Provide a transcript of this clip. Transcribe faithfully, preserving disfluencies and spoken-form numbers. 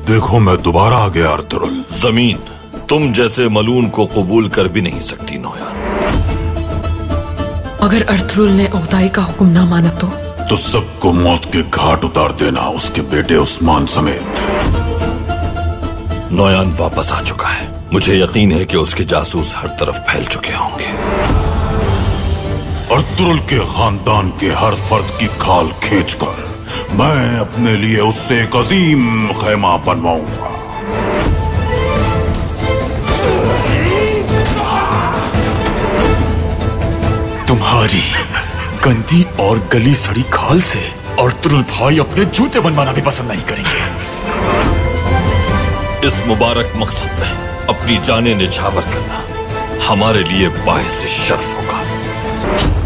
देखो मैं दोबारा आ गया अर्तुरुल। जमीन तुम जैसे मलून को कबूल कर भी नहीं सकती नोयान। अगर अर्तुरुल ने उगदाई का हुक्म ना माना तो तो सबको मौत के घाट उतार देना, उसके बेटे उस्मान समेत। नोयान वापस आ चुका है। मुझे यकीन है कि उसके जासूस हर तरफ फैल चुके होंगे। अर्तुरुल के खानदान के हर फर्द की खाल खींचकर मैं अपने लिए उससे एक अजीम खैमा बनवाऊंगा। तुम्हारी गंदी और गली सड़ी खाल से अर्तुरुल भाई अपने जूते बनवाना भी पसंद नहीं करेंगे। इस मुबारक मकसद में अपनी जानें निछावर करना हमारे लिए बाइस शर्फ होगा।